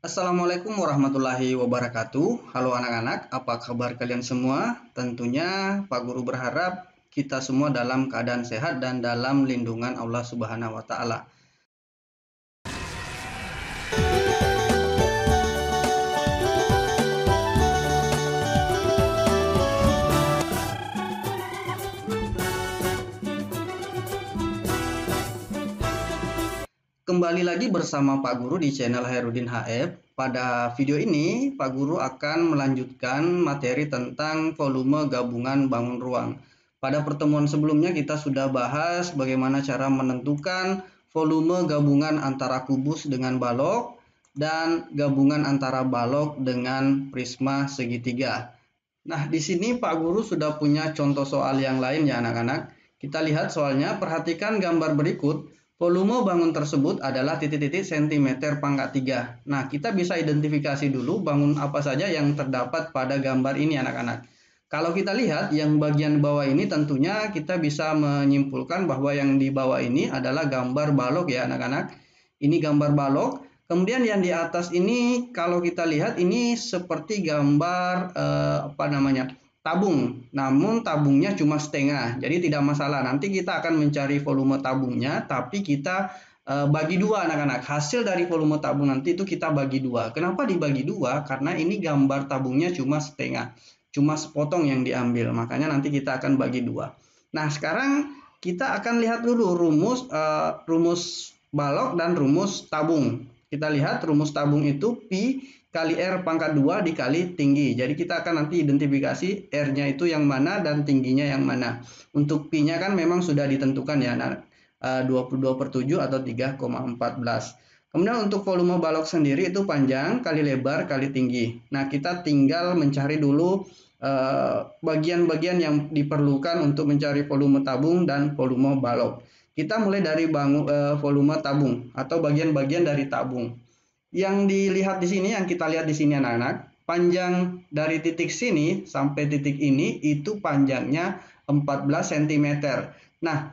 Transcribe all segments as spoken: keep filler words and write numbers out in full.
Assalamualaikum warahmatullahi wabarakatuh. Halo anak-anak, apa kabar kalian semua? Tentunya Pak Guru berharap kita semua dalam keadaan sehat dan dalam lindungan Allah Subhanahu wa Ta'ala. Kembali lagi bersama Pak Guru di channel Hairudin H F. Pada video ini, Pak Guru akan melanjutkan materi tentang volume gabungan bangun ruang. Pada pertemuan sebelumnya kita sudah bahas bagaimana cara menentukan volume gabungan antara kubus dengan balok dan gabungan antara balok dengan prisma segitiga. Nah, di sini Pak Guru sudah punya contoh soal yang lain ya anak-anak. Kita lihat soalnya, perhatikan gambar berikut. Volume bangun tersebut adalah titik-titik sentimeter pangkat tiga. Nah, kita bisa identifikasi dulu bangun apa saja yang terdapat pada gambar ini anak-anak. Kalau kita lihat yang bagian bawah ini tentunya kita bisa menyimpulkan bahwa yang di bawah ini adalah gambar balok ya anak-anak. Ini gambar balok. Kemudian yang di atas ini kalau kita lihat ini seperti gambar eh, apa namanya? tabung, namun tabungnya cuma setengah, jadi tidak masalah. Nanti kita akan mencari volume tabungnya, tapi kita e, bagi dua anak-anak. Hasil dari volume tabung nanti itu kita bagi dua. Kenapa dibagi dua? Karena ini gambar tabungnya cuma setengah, cuma sepotong yang diambil, makanya nanti kita akan bagi dua. Nah, sekarang kita akan lihat dulu rumus e, rumus balok dan rumus tabung. Kita lihat rumus tabung itu Pi kali R pangkat dua dikali tinggi. Jadi kita akan nanti identifikasi R-nya itu yang mana dan tingginya yang mana. Untuk Pi-nya kan memang sudah ditentukan ya, dua puluh dua per tujuh atau tiga koma satu empat. Kemudian untuk volume balok sendiri itu panjang kali lebar kali tinggi. Nah, kita tinggal mencari dulu bagian-bagian uh, yang diperlukan untuk mencari volume tabung dan volume balok. Kita mulai dari bangun, uh, volume tabung atau bagian-bagian dari tabung. Yang dilihat di sini, yang kita lihat di sini anak-anak, panjang dari titik sini sampai titik ini itu panjangnya empat belas sentimeter. Nah,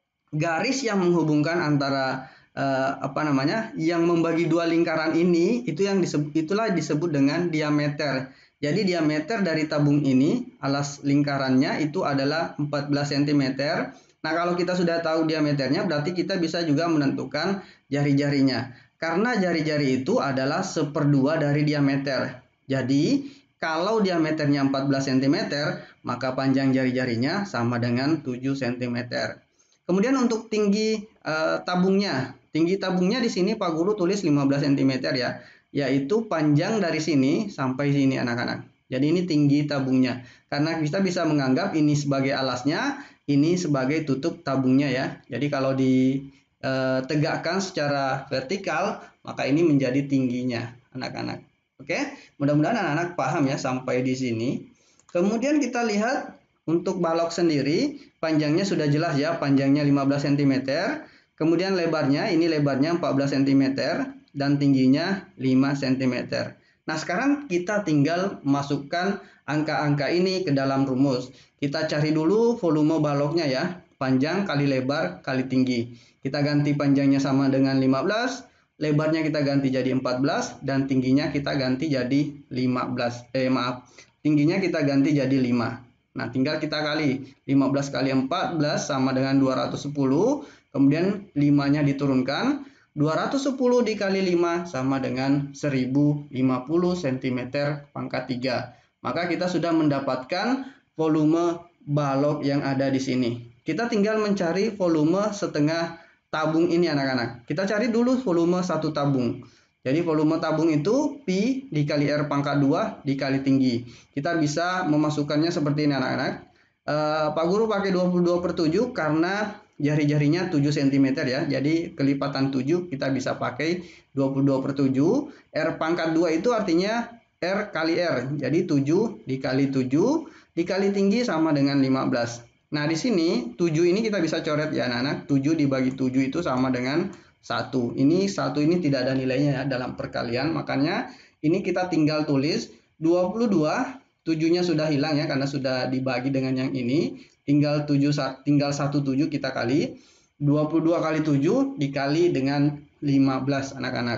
garis yang menghubungkan antara eh, apa namanya, yang membagi dua lingkaran ini itu yang disebut, itulah disebut dengan diameter. Jadi diameter dari tabung ini, alas lingkarannya itu adalah empat belas sentimeter. Nah, kalau kita sudah tahu diameternya, berarti kita bisa juga menentukan jari-jarinya. Karena jari-jari itu adalah seperdua dari diameter. Jadi, kalau diameternya empat belas sentimeter, maka panjang jari-jarinya sama dengan tujuh sentimeter. Kemudian untuk tinggi e, tabungnya. Tinggi tabungnya di sini Pak Guru tulis lima belas sentimeter ya. Yaitu panjang dari sini sampai sini anak-anak. Jadi ini tinggi tabungnya. Karena kita bisa menganggap ini sebagai alasnya, ini sebagai tutup tabungnya ya. Jadi kalau di Eh, tegakkan secara vertikal, maka ini menjadi tingginya anak-anak. Oke, mudah-mudahan anak-anak paham ya sampai di sini. Kemudian kita lihat untuk balok sendiri, panjangnya sudah jelas ya, panjangnya lima belas sentimeter. Kemudian lebarnya, ini lebarnya empat belas sentimeter dan tingginya lima sentimeter. Nah, sekarang kita tinggal masukkan angka-angka ini ke dalam rumus. Kita cari dulu volume baloknya ya. Panjang kali lebar kali tinggi. Kita ganti panjangnya sama dengan lima belas, lebarnya kita ganti jadi empat belas, dan tingginya kita ganti jadi lima belas. Eh maaf, tingginya kita ganti jadi lima. Nah, tinggal kita kali. lima belas kali empat belas sama dengan dua ratus sepuluh, kemudian lima-nya diturunkan. dua ratus sepuluh dikali lima sama dengan seribu lima puluh sentimeter pangkat tiga. Maka kita sudah mendapatkan volume balok yang ada di sini. Kita tinggal mencari volume setengah tabung ini anak-anak. Kita cari dulu volume satu tabung. Jadi volume tabung itu Pi dikali R pangkat dua dikali tinggi. Kita bisa memasukkannya seperti ini anak-anak. E, Pak Guru pakai dua puluh dua per tujuh karena jari-jarinya tujuh sentimeter ya. Jadi kelipatan tujuh kita bisa pakai dua puluh dua per tujuh. R pangkat dua itu artinya R kali R. Jadi tujuh dikali tujuh dikali tinggi sama dengan lima belas. Nah, di sini tujuh ini kita bisa coret ya anak-anak. tujuh dibagi tujuh itu sama dengan satu. Ini satu ini tidak ada nilainya ya dalam perkalian. Makanya ini kita tinggal tulis dua puluh dua. tujuh-nya sudah hilang ya karena sudah dibagi dengan yang ini. Tinggal tujuh tinggal satu tujuh kita kali. dua puluh dua kali tujuh dikali dengan lima belas anak-anak.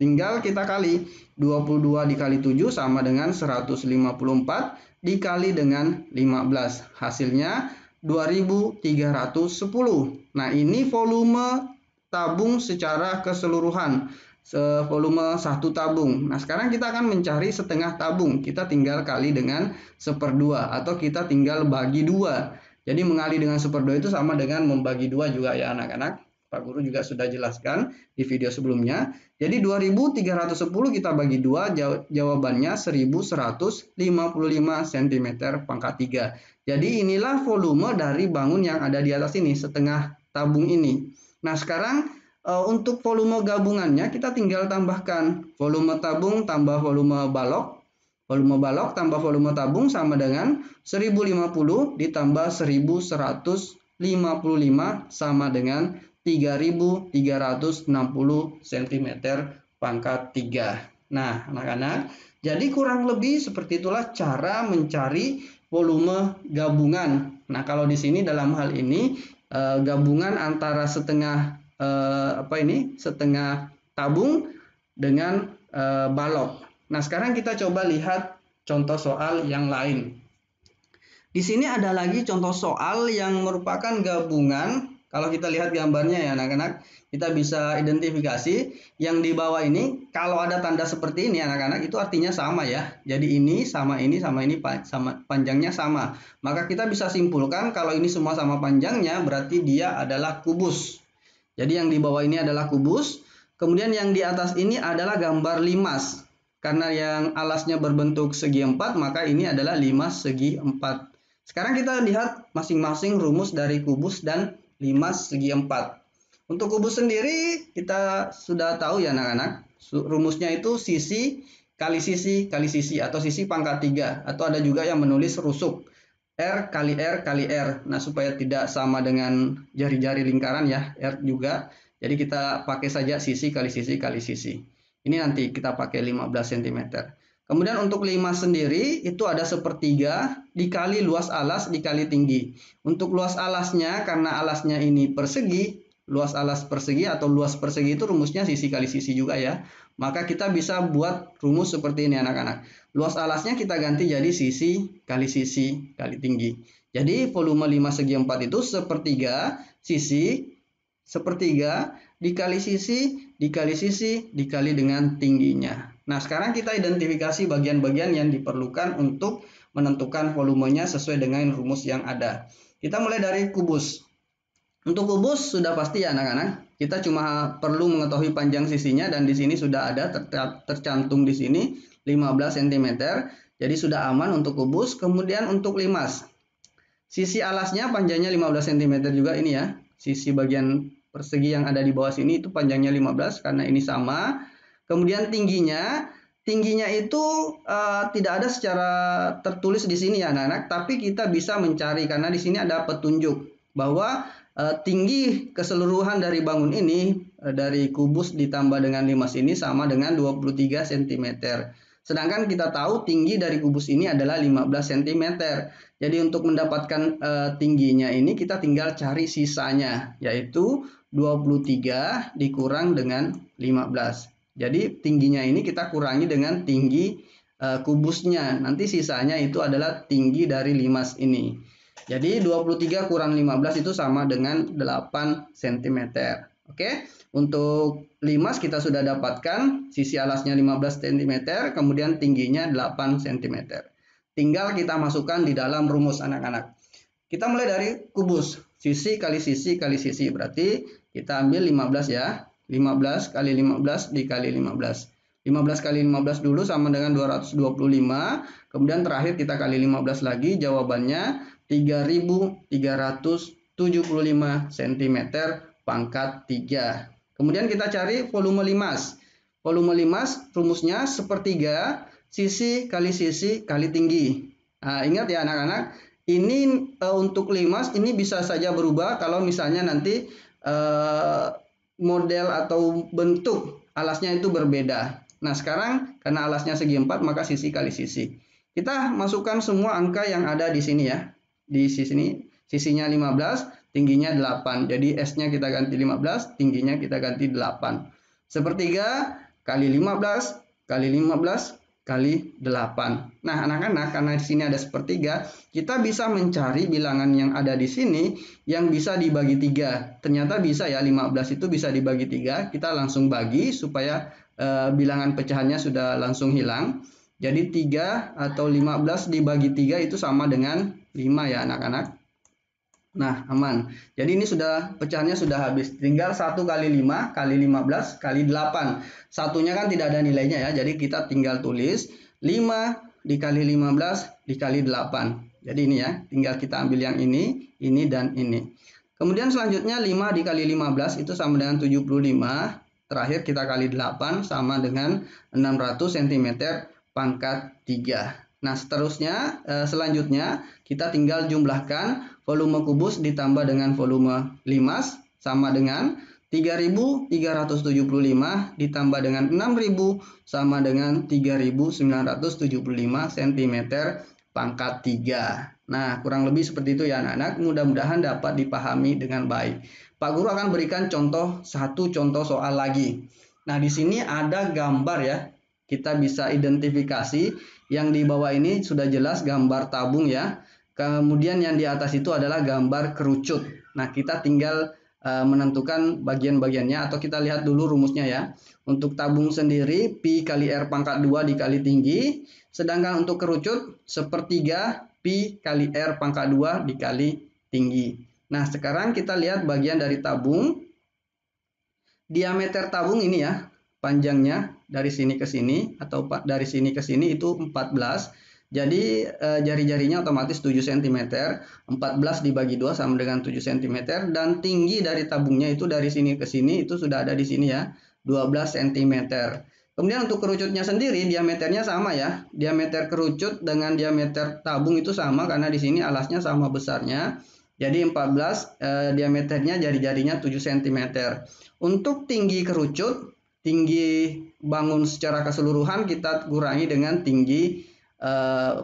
Tinggal kita kali. dua puluh dua dikali tujuh sama dengan seratus lima puluh empat dikali dengan lima belas. Hasilnya dua ribu tiga ratus sepuluh. Nah, ini volume tabung secara keseluruhan. Volume satu tabung. Nah, sekarang kita akan mencari setengah tabung. Kita tinggal kali dengan seperdua atau kita tinggal bagi dua. Jadi mengali dengan seperdua itu sama dengan membagi dua juga ya anak-anak. Pak Guru juga sudah jelaskan di video sebelumnya. Jadi dua ribu tiga ratus sepuluh kita bagi dua, jawabannya seribu seratus lima puluh lima sentimeter pangkat tiga. Jadi inilah volume dari bangun yang ada di atas ini, setengah tabung ini. Nah, sekarang untuk volume gabungannya kita tinggal tambahkan volume tabung tambah volume balok. Volume balok tambah volume tabung sama dengan seribu lima puluh ditambah seribu seratus lima puluh lima sama dengan tiga ribu tiga ratus enam puluh sentimeter pangkat tiga. Nah, anak-anak, jadi kurang lebih seperti itulah cara mencari volume gabungan. Nah, kalau di sini dalam hal ini gabungan antara setengah Eh, apa ini setengah tabung dengan eh, balok. Nah, sekarang kita coba lihat contoh soal yang lain. Di sini ada lagi contoh soal yang merupakan gabungan. Kalau kita lihat gambarnya ya anak-anak, kita bisa identifikasi yang di bawah ini. Kalau ada tanda seperti ini anak-anak, itu artinya sama ya. Jadi ini sama ini sama ini sama panjangnya sama. Maka kita bisa simpulkan kalau ini semua sama panjangnya berarti dia adalah kubus. Jadi yang di bawah ini adalah kubus, kemudian yang di atas ini adalah gambar limas. Karena yang alasnya berbentuk segi empat, maka ini adalah limas segi empat. Sekarang kita lihat masing-masing rumus dari kubus dan limas segi empat. Untuk kubus sendiri kita sudah tahu ya anak-anak, rumusnya itu sisi kali sisi kali sisi atau sisi pangkat tiga. Atau ada juga yang menulis rusuk. R kali R kali R. Nah, supaya tidak sama dengan jari-jari lingkaran ya, R juga. Jadi kita pakai saja sisi kali sisi kali sisi. Ini nanti kita pakai lima belas sentimeter. Kemudian untuk limas sendiri itu ada sepertiga dikali luas alas dikali tinggi. Untuk luas alasnya karena alasnya ini persegi, luas alas persegi atau luas persegi itu rumusnya sisi kali sisi juga ya. Maka kita bisa buat rumus seperti ini anak-anak. Luas alasnya kita ganti jadi sisi kali sisi kali tinggi. Jadi volume lima segi empat itu sepertiga sisi sepertiga dikali sisi dikali sisi dikali dengan tingginya. Nah, sekarang kita identifikasi bagian-bagian yang diperlukan untuk menentukan volumenya sesuai dengan rumus yang ada. Kita mulai dari kubus. Untuk kubus sudah pasti ya anak-anak. Kita cuma perlu mengetahui panjang sisinya dan di sini sudah ada ter tercantum di sini lima belas sentimeter. Jadi sudah aman untuk kubus. Kemudian untuk limas. Sisi alasnya panjangnya lima belas sentimeter juga ini ya. Sisi bagian persegi yang ada di bawah sini itu panjangnya lima belas karena ini sama. Kemudian tingginya, tingginya itu uh, tidak ada secara tertulis di sini ya anak-anak, tapi kita bisa mencari karena di sini ada petunjuk bahwa uh, tinggi keseluruhan dari bangun ini uh, dari kubus ditambah dengan limas ini sama dengan dua puluh tiga sentimeter. Sedangkan kita tahu tinggi dari kubus ini adalah lima belas sentimeter. Jadi untuk mendapatkan uh, tingginya ini kita tinggal cari sisanya, yaitu dua puluh tiga dikurang dengan lima belas. Jadi tingginya ini kita kurangi dengan tinggi uh, kubusnya. Nanti sisanya itu adalah tinggi dari limas ini. Jadi dua puluh tiga kurang lima belas itu sama dengan delapan sentimeter. Oke. Untuk limas kita sudah dapatkan sisi alasnya lima belas sentimeter, kemudian tingginya delapan sentimeter. Tinggal kita masukkan di dalam rumus anak-anak. Kita mulai dari kubus. Sisi kali sisi kali sisi. Berarti kita ambil lima belas ya. lima belas kali lima belas dikali lima belas. lima belas kali lima belas dulu sama dengan dua ratus dua puluh lima. Kemudian terakhir kita kali lima belas lagi. Jawabannya tiga ribu tiga ratus tujuh puluh lima sentimeter pangkat tiga. Kemudian kita cari volume limas. Volume limas rumusnya sepertiga sisi kali sisi kali tinggi. Nah, ingat ya anak-anak. Ini e, untuk limas ini bisa saja berubah kalau misalnya nanti e, model atau bentuk alasnya itu berbeda. Nah, sekarang karena alasnya segi empat maka sisi kali sisi. Kita masukkan semua angka yang ada di sini ya. Di sini sisinya lima belas, tingginya delapan. Jadi S-nya kita ganti lima belas, tingginya kita ganti delapan. Sepertiga kali lima belas, kali lima belas, kali delapan. Nah, anak-anak, karena di sini ada sepertiga, kita bisa mencari bilangan yang ada di sini yang bisa dibagi tiga. Ternyata bisa ya, lima belas itu bisa dibagi tiga. Kita langsung bagi supaya eh, bilangan pecahannya sudah langsung hilang. Jadi tiga atau lima belas dibagi tiga itu sama dengan lima ya anak-anak. Nah, aman. Jadi ini sudah pecahannya sudah habis. Tinggal satu kali lima kali lima belas kali delapan. Satunya kan tidak ada nilainya ya. Jadi kita tinggal tulis lima dikali lima belas dikali delapan. Jadi ini ya. Tinggal kita ambil yang ini, ini, dan ini. Kemudian selanjutnya lima dikali lima belas itu sama dengan tujuh puluh lima. Terakhir kita kali delapan sama dengan enam ratus sentimeter pangkat tiga. Nah, seterusnya eh, selanjutnya kita tinggal jumlahkan volume kubus ditambah dengan volume limas sama dengan tiga ribu tiga ratus tujuh puluh lima ditambah dengan enam ribu sama dengan tiga ribu sembilan ratus tujuh puluh lima sentimeter pangkat tiga. Nah, kurang lebih seperti itu ya anak-anak. Mudah-mudahan dapat dipahami dengan baik. Pak Guru akan berikan contoh satu contoh soal lagi. Nah, di sini ada gambar ya. Kita bisa identifikasi yang di bawah ini sudah jelas gambar tabung ya. Kemudian yang di atas itu adalah gambar kerucut. Nah, kita tinggal uh, menentukan bagian-bagiannya atau kita lihat dulu rumusnya ya. Untuk tabung sendiri pi kali R pangkat dua dikali tinggi. Sedangkan untuk kerucut sepertiga pi kali R pangkat dua dikali tinggi. Nah, sekarang kita lihat bagian dari tabung. Diameter tabung ini ya. Panjangnya dari sini ke sini atau dari sini ke sini itu empat belas. Jadi eh, jari-jarinya otomatis tujuh sentimeter. empat belas dibagi dua sama dengan tujuh sentimeter. Dan tinggi dari tabungnya itu dari sini ke sini itu sudah ada di sini ya. dua belas sentimeter. Kemudian untuk kerucutnya sendiri diameternya sama ya. Diameter kerucut dengan diameter tabung itu sama karena di sini alasnya sama besarnya. Jadi empat belas eh, diameternya jari-jarinya tujuh sentimeter. Untuk tinggi kerucut, tinggi bangun secara keseluruhan kita kurangi dengan tinggi eh,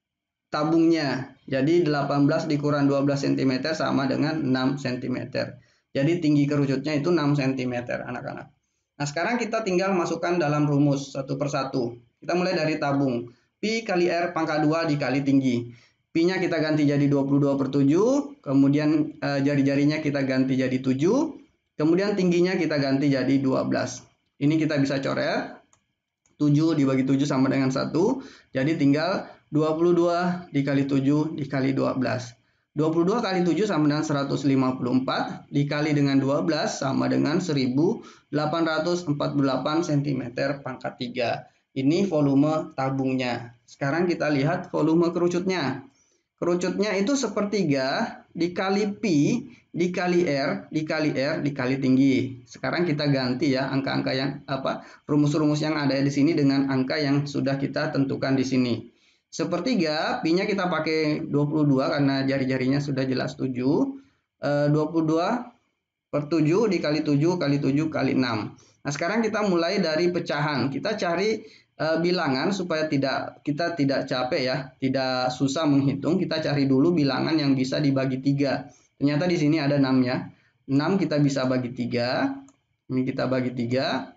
tabungnya. Jadi delapan belas dikurang dua belas sentimeter sama dengan enam sentimeter. Jadi tinggi kerucutnya itu enam sentimeter anak-anak. Nah, sekarang kita tinggal masukkan dalam rumus satu persatu. Kita mulai dari tabung. Pi kali R pangkat dua dikali tinggi. Pi-nya kita ganti jadi dua puluh dua per tujuh. Kemudian eh, jari-jarinya kita ganti jadi tujuh. Kemudian tingginya kita ganti jadi dua belas. Ini kita bisa coret. tujuh dibagi tujuh sama dengan satu. Jadi tinggal dua puluh dua dikali tujuh dikali dua belas. dua puluh dua kali tujuh sama dengan seratus lima puluh empat. Dikali dengan dua belas sama dengan seribu delapan ratus empat puluh delapan sentimeter pangkat tiga. Ini volume tabungnya. Sekarang kita lihat volume kerucutnya. Kerucutnya itu sepertiga dikali pi dikali R dikali R dikali tinggi. Sekarang kita ganti ya angka-angka yang apa rumus-rumus yang ada di sini dengan angka yang sudah kita tentukan di sini. Sepertiga pi-nya kita pakai dua puluh dua karena jari-jarinya sudah jelas tujuh. E, dua puluh dua per tujuh dikali tujuh kali tujuh kali enam. Nah, sekarang kita mulai dari pecahan. Kita cari e, bilangan supaya tidak kita tidak capek ya, tidak susah menghitung. Kita cari dulu bilangan yang bisa dibagi tiga. Ternyata di sini ada enam ya. enam kita bisa bagi tiga. Ini kita bagi tiga.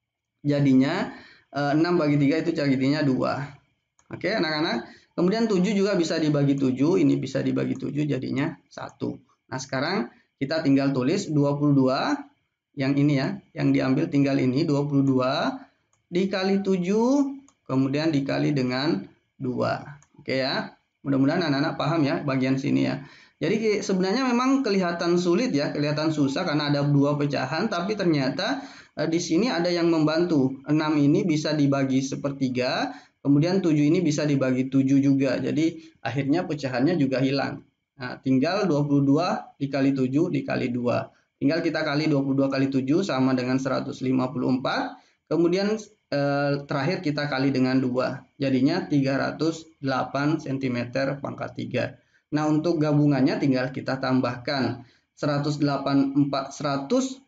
Jadinya e, enam bagi tiga itu jadinya dua. Oke, anak-anak. Kemudian tujuh juga bisa dibagi tujuh. Ini bisa dibagi tujuh jadinya satu. Nah, sekarang kita tinggal tulis dua puluh dua. Yang ini ya. Yang diambil tinggal ini dua puluh dua dikali tujuh. Kemudian dikali dengan dua. Oke ya. Mudah-mudahan anak-anak paham ya bagian sini ya. Jadi sebenarnya memang kelihatan sulit ya. Kelihatan susah karena ada dua pecahan. Tapi ternyata eh, di sini ada yang membantu. enam ini bisa dibagi sepertiga. Kemudian tujuh ini bisa dibagi tujuh juga. Jadi akhirnya pecahannya juga hilang. Nah, tinggal dua puluh dua dikali tujuh dikali dua. Tinggal kita kali dua puluh dua kali tujuh sama dengan seratus lima puluh empat. Kemudian eh, terakhir kita kali dengan dua. Jadinya tiga ratus delapan sentimeter pangkat tiga. Nah, untuk gabungannya tinggal kita tambahkan seratus delapan puluh empat, seratus,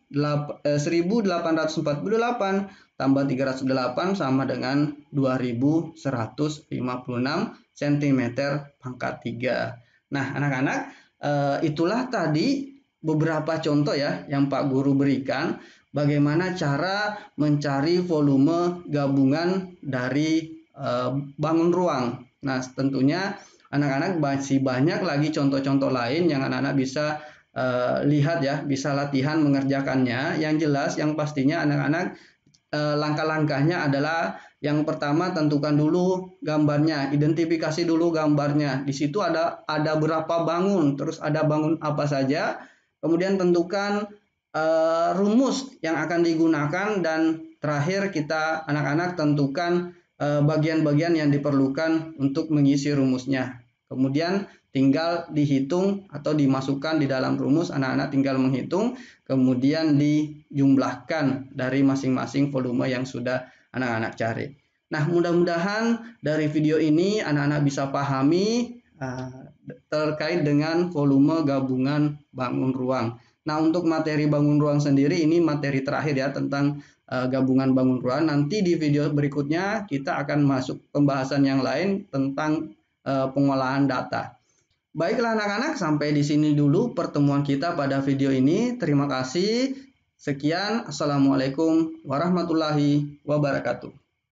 seribu delapan ratus empat puluh delapan tambah tiga ratus delapan sama dengan dua ribu seratus lima puluh enam sentimeter pangkat tiga. Nah, anak-anak, itulah tadi beberapa contoh ya yang Pak Guru berikan. bagaimana cara mencari volume gabungan dari uh, bangun ruang. Nah, tentunya anak-anak masih banyak lagi contoh-contoh lain yang anak-anak bisa uh, lihat ya, bisa latihan mengerjakannya. Yang jelas, yang pastinya anak-anak uh, langkah-langkahnya adalah yang pertama tentukan dulu gambarnya, identifikasi dulu gambarnya. Di situ ada ada berapa bangun, terus ada bangun apa saja. Kemudian tentukan uh, rumus yang akan digunakan, dan terakhir kita anak-anak tentukan bagian-bagian uh, yang diperlukan untuk mengisi rumusnya. Kemudian tinggal dihitung atau dimasukkan di dalam rumus, anak-anak tinggal menghitung, kemudian dijumlahkan dari masing-masing volume yang sudah anak-anak cari. Nah, mudah-mudahan dari video ini anak-anak bisa pahami uh, terkait dengan volume gabungan bangun ruang. Nah, untuk materi bangun ruang sendiri ini materi terakhir ya tentang uh, gabungan bangun ruang. Nanti di video berikutnya kita akan masuk pembahasan yang lain tentang uh, pengolahan data. Baiklah anak-anak, sampai di sini dulu pertemuan kita pada video ini. Terima kasih. Sekian, Assalamualaikum warahmatullahi wabarakatuh.